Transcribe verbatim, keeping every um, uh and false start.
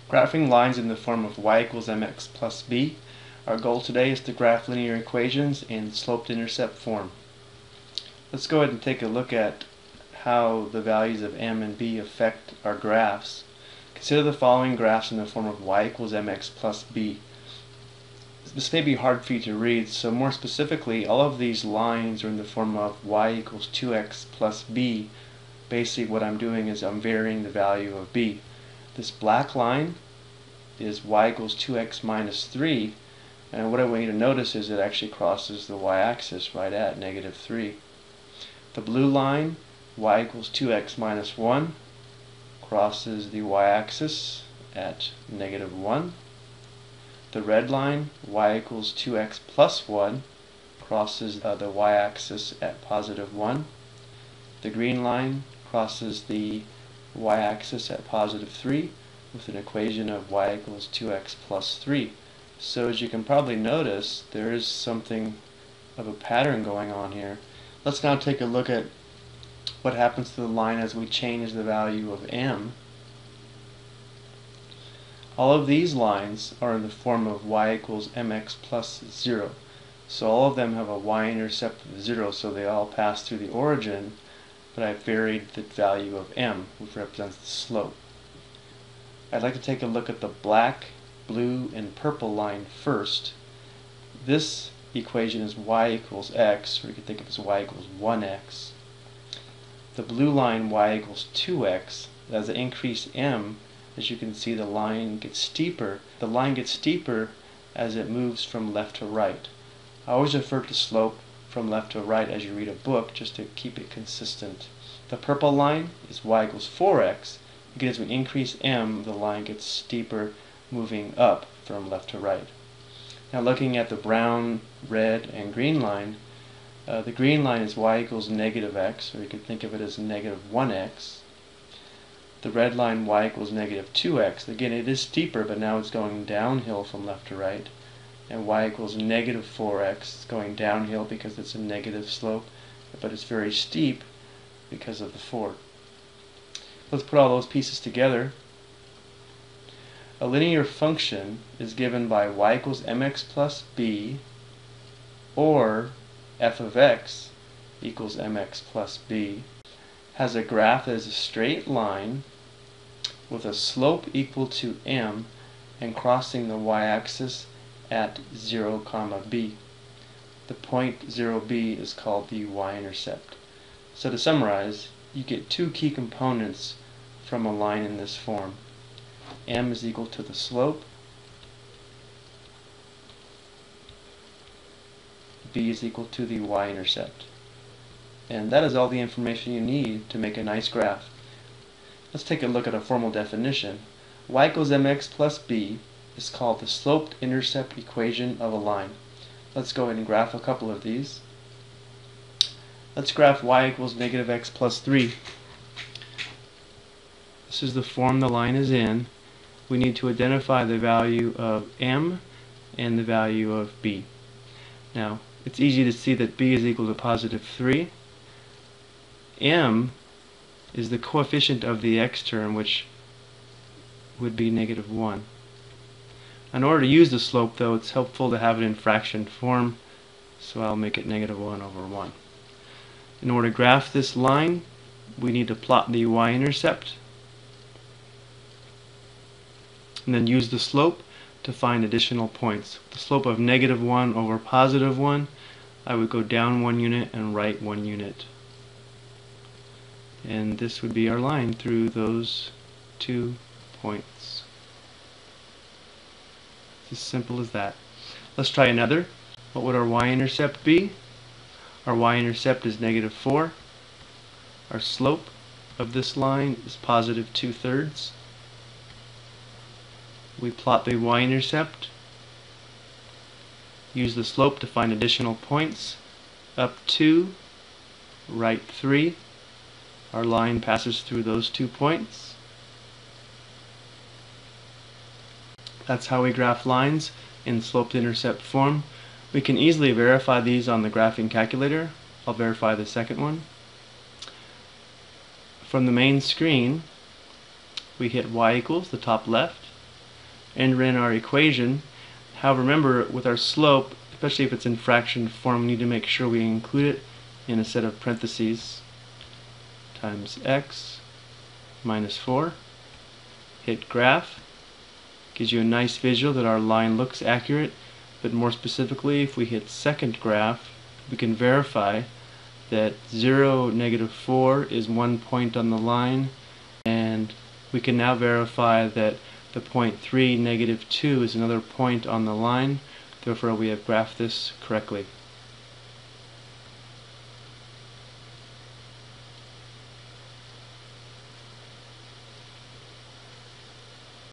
Graphing lines in the form of y equals mx plus b. Our goal today is to graph linear equations in sloped-intercept form. Let's go ahead and take a look at how the values of m and b affect our graphs. Consider the following graphs in the form of y equals mx plus b. This may be hard for you to read, so more specifically, all of these lines are in the form of y equals two x plus b. Basically what I'm doing is I'm varying the value of b. This black line is y equals two x minus three, and what I want you to notice is it actually crosses the y-axis right at negative three. The blue line, y equals two x minus one, crosses the y-axis at negative one. The red line, y equals two x plus one, crosses uh, the y-axis at positive one. The green line crosses the y-axis at positive three with an equation of y equals two x plus three. So as you can probably notice, there is something of a pattern going on here. Let's now take a look at what happens to the line as we change the value of m. All of these lines are in the form of y equals mx plus zero. So all of them have a y-intercept of zero, so they all pass through the origin, but I've varied the value of m, which represents the slope. I'd like to take a look at the black, blue, and purple line first. This equation is y equals x, or you could think of it as y equals one x. The blue line, y equals two x. As I increase m, as you can see, the line gets steeper. The line gets steeper as it moves from left to right. I always refer to slope from left to right as you read a book, just to keep it consistent. The purple line is y equals four x. Again, as we increase m, the line gets steeper, moving up from left to right. Now looking at the brown, red, and green line, uh, the green line is y equals negative x, or you could think of it as negative one x. The red line, y equals negative two x. Again, it is steeper, but now it's going downhill from left to right. And y equals negative four x. It's going downhill because it's a negative slope, but it's very steep because of the four. Let's put all those pieces together. A linear function is given by y equals mx plus b, or f of x equals mx plus b, has a graph that is a straight line with a slope equal to m and crossing the y-axis at zero comma b. The point zero b is called the y-intercept. So to summarize, you get two key components from a line in this form. M is equal to the slope, b is equal to the y-intercept. And that is all the information you need to make a nice graph. Let's take a look at a formal definition. Y equals mx plus b is called the sloped-intercept equation of a line. Let's go ahead and graph a couple of these. Let's graph y equals negative x plus three. This is the form the line is in. We need to identify the value of m and the value of b. Now, it's easy to see that b is equal to positive three. M is the coefficient of the x term, which would be negative one. In order to use the slope, though, it's helpful to have it in fraction form, so I'll make it negative one over one. In order to graph this line, we need to plot the y-intercept, and then use the slope to find additional points. The slope of negative one over positive one, I would go down one unit and right one unit. And this would be our line through those two points. It's as simple as that. Let's try another. What would our y-intercept be? Our y-intercept is negative four. Our slope of this line is positive two thirds. We plot the y-intercept, use the slope to find additional points, up two, right three. Our line passes through those two points. That's how we graph lines in sloped-intercept form. We can easily verify these on the graphing calculator. I'll verify the second one. From the main screen, we hit y equals, the top left, enter in our equation. However, remember, with our slope, especially if it's in fraction form, we need to make sure we include it in a set of parentheses. Times x minus four. Hit graph. Gives you a nice visual that our line looks accurate, but more specifically, if we hit second graph, we can verify that zero, negative four is one point on the line, and we can now verify that the point three, negative two is another point on the line. Therefore, we have graphed this correctly.